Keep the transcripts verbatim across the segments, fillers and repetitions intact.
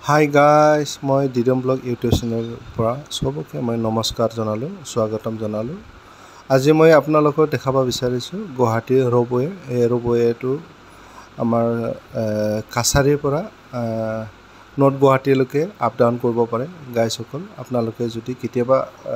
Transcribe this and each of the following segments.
Hi guys মই দিদম blog YouTube চেনেলৰ পৰা সবকে মই নমস্কাৰ জনালোঁ স্বাগতম জনালোঁ। আজি মই আপোনালোকক দেখাব বিচাৰিছোঁ গুৱাহাটীৰ ৰ'পৱে। এই ৰ'পৱেটো আমাৰ কাছাৰীৰ পৰা নৰ্থ গুৱাহাটীলৈকে আপ ডাউন কৰিব পাৰে গাইজসকল। আপোনালোকে যদি কেতিয়াবা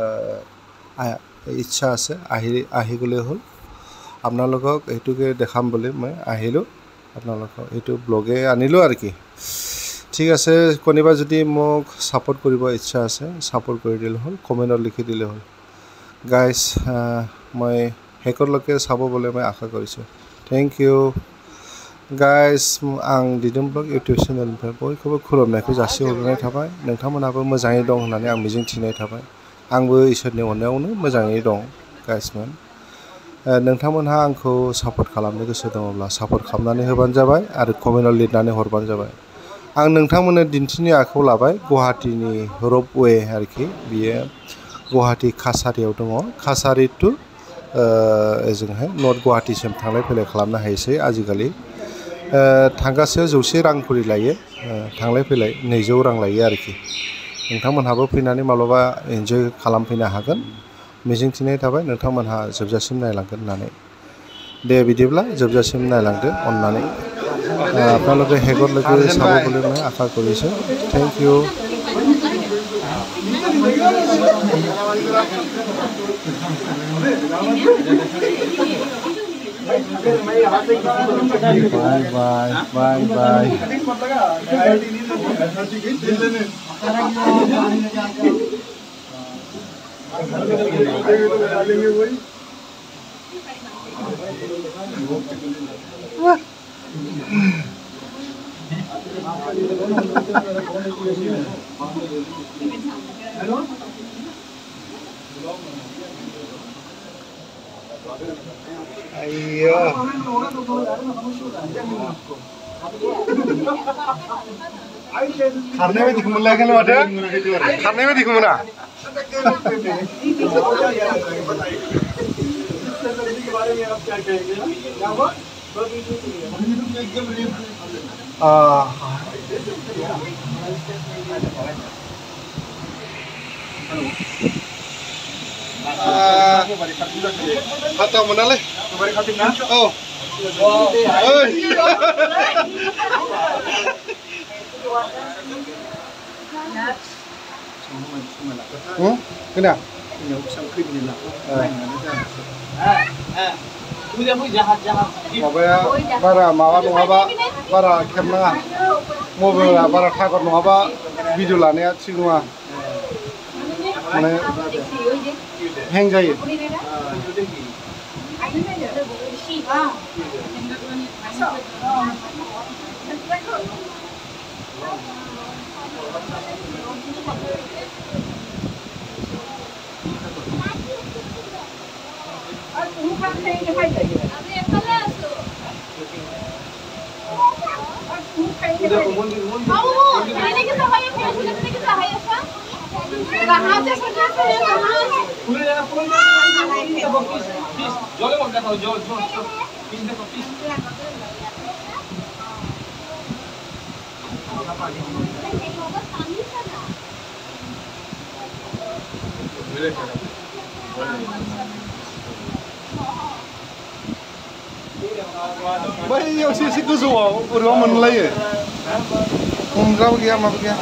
ইচ্ছা আছে আহি আহি গ'লে হ'ল। আপোনালোকক এইটোকে দেখাম বুলি মই আহিলোঁ, আপোনালোকক এইটো ব্লগে আনিলোঁ আৰু কি। ঠিক আছে, কোনোবা যদি মোক ছাপোৰ্ট কৰিব ইচ্ছা আছে ছাপোৰ্ট কৰি দিলে হ'ল, কমেণ্টত লিখি দিলে হ'ল। গাইজ মই শেষলৈকে চাব বুলি মই আশা কৰিছোঁ। Thank you guys. आं दिदोम ब्लग इउटिउब चेनेलनिफ्राय बयखौबो खुलुमनायखौ जासिहरनाय थाबाय। नोंथांमोनहाबो मोजाङै दं होननानै आं मिजिंथिनाय थाबाय। आंबो इसोरनि अननायावनो मोजाङै दं गाइजमोन। नोंथांमोनहा आंखौ सापर्ट खालामनो गोसो दङब्ला सापर्ट खालामनानै होबानो जाबाय आरो कमेन्टआव लिरनानै हरबानो जाबाय। आं नोंथांमोननो दिन्थिनो आखायाव लाबाय गुवाहाटीनि र'पवे आरोखि। बियो गुवाहाटी काछारीयाव दङ। काछारी टु ओजोंहाय नर्थ गुवाहाटीसिम थांलाय फैलाय खालामनो हायोसै आजिखालि। थांगासेयाव जौसे रां खरि लायो, थांलाय फैलाय नैजौ रां लायो आरोखि। नोंथांमोनहाबो फैनानै माब्लाबा एन्जय खालामफैनो हागोन। मिजिंथिनाय थाबाय नोंथांमोनहा जोबजासिम नायलांगोन होननानै। दे बिदिब्ला जोबजासिम नायलांदो अननानै। আপোনালোকে শেষলৈকে চাব বুলি মই আশা কৰিছোঁ। Thank you. Bye bye bye bye. Ayo. Karena ini dikemulai kan ada? Karena ini dikemuna. Ah. Kata mana leh? Oh. Oi. Hmm? Kena? Mabaya bara mawa nङाबा bara खेबनाङा मबाइला bara थागर नङाबा भिडिअ लानाया थिग नङा, माने हें जायो। Bai yang sisi goजौआव बोरैबा मोनलायो। हमग्राबो गैया माबो गैया।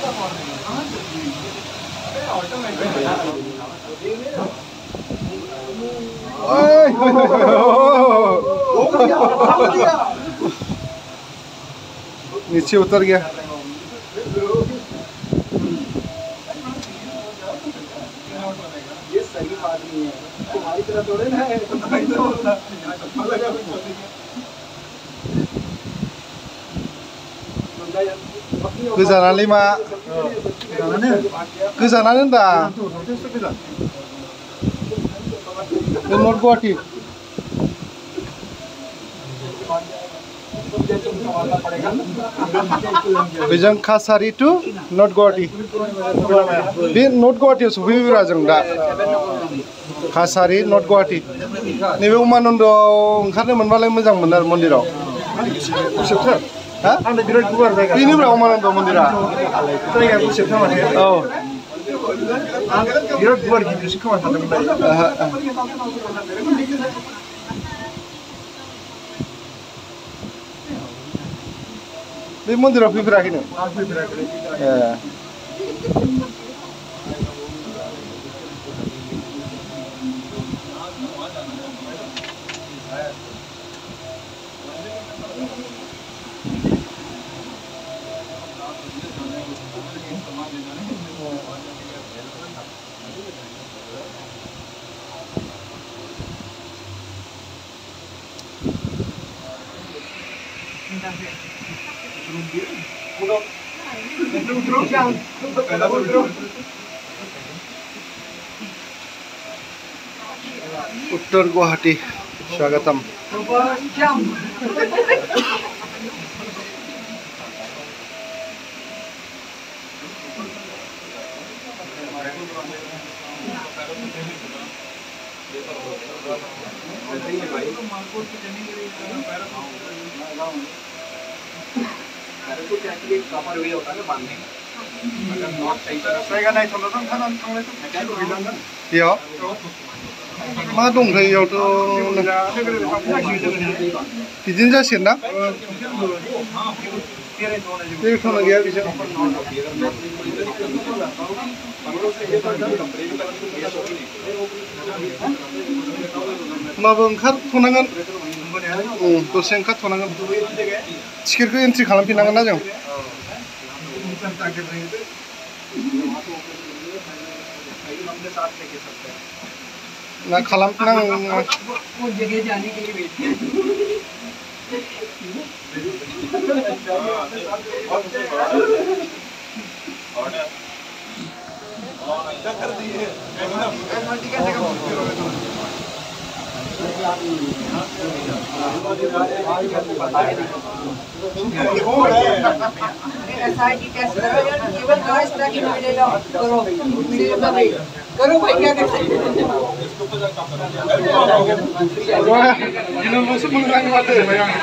नीचे उतर गया। ये सही बात नहीं है, तुम्हारी तरह थोड़े ना है। गोजानालै मा गोजानानो होनदां। नर्थ गुवाहाटी बेजों काछारी टु नर्थ गुवाहाटी। बे नर्थ गुवाहाटीयाव सफैबाय जों दा। काछारी नर्थ गुवाहाटी। नैबे उमानन्दआव ओंखारनो मोनबालाय मोजां मोनो आरो मन्दिराव। हा आंनो बिराद गुवार जायगा बेनिफ्राय उमानन्द मन्दिरा जायगाखौ सेबखांनो हाया औ आं बिराद गुवार गिदिरसो खोमा सानदोंमोन बे मन्दिराव फैफेराखै नों आं फैफेराखै ए उत्तर गुवाहाटी स्वागतम जायगा नायथ'नो थांनानै थांनायथ' गैलांगोन बेयाव मा दंथाय इयावथ' बिदिनो जासिगोन ना बेरायथ'नाय गैया बिजों होमबाबो ओंखारथ'नांगोन दसे ओंखारथ'नांगोन टिकेटखौ एन्ट्रि खालामफिननांगोन ना जों ना खालामफिननांगोन एसआईटी टेस्ट करो यार केवल नो इस तरह की वीडियो लो करो वीडियो का भाई करो भाई क्या कर सकते हैं ini musuh mengurangi mata bayang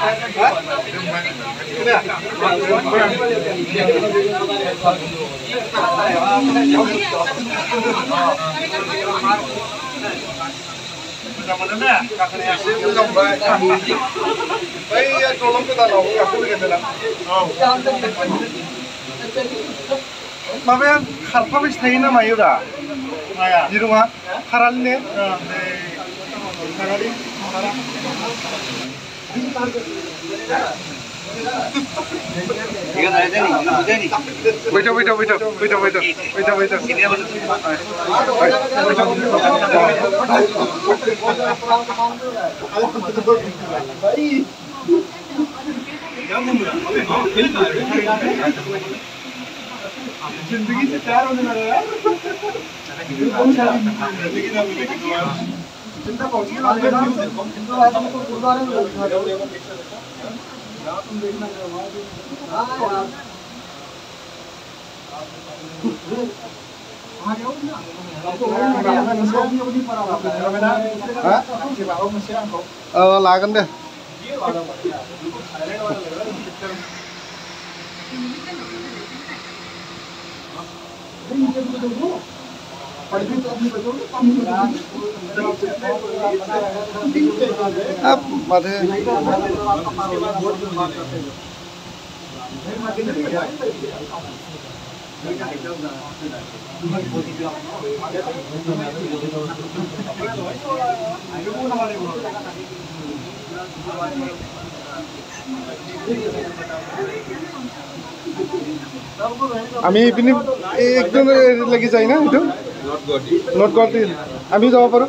माबाया खारफाबाय थायोना मायोरा दिरुङा खारालिने खारालि बैठो बैठो बैठो बैठो बैठो बैठो बैठो जिंदगी से प्यार होने लगा यार चिंता पहुंची ना गुरुद्वारे में तुम देखना लागोन दे अब माथे আমি ইপিনে একদম লাগি যাই না এইটো নর্থ গুৱাহাটী আমি যাব পাৰো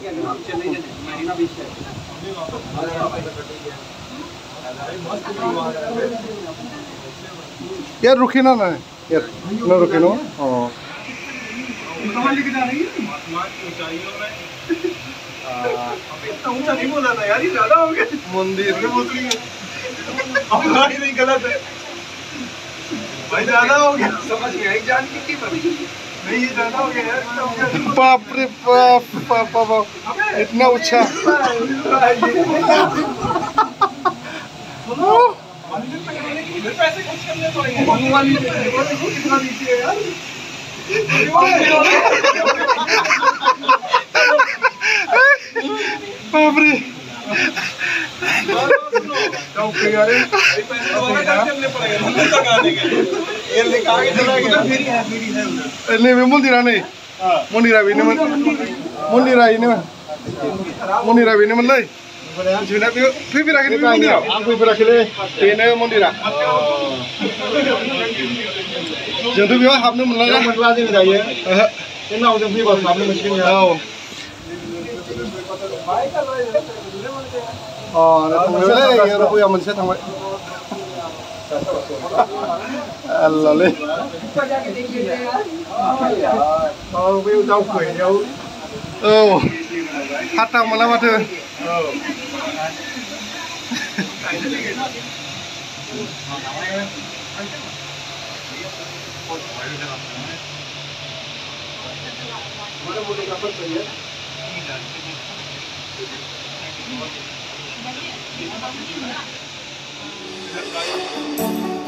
यार रुके ना ना यार ना रुके ना हाँ कहाँ लेके जा रही है ऊंचाइयों में इतना ऊंचा नहीं बोला था यार ये ज़्यादा हो गया मंदिर ये बोल रही है अब गाड़ी नहीं गलत है भाई ज़्यादा हो गया समझ में आई जान की पर नहीं ये ज़्यादा हो गया यार बाप रे बाप बाप बाप इतना ऊंचा सुनो पैसे खर्च करने पड़ेंगे। भगवान ने देखो कितना नीचे है यार। बाप रे पैसे दोबारा खर्च करने पड़ेंगे मंदिर तक आने के लिए। ये लेके आगे चला गया। मेरी है मेरी है उधर। ini mundira nih mundira ini man mundira ini man mundira ini man lay sebenarnya pi pi pi rakhi mundira aku pi rakhi le ini mundira jangan biar habnu mana lah mana lagi nih ya ini aku jangan biar habnu mungkin ya oh nah tunggu le ya aku yang mana tangga Allah le ऊपर जाके देखिए यार Ờ, view đâu quỷ đâu. oh hatang mana matu Ờ.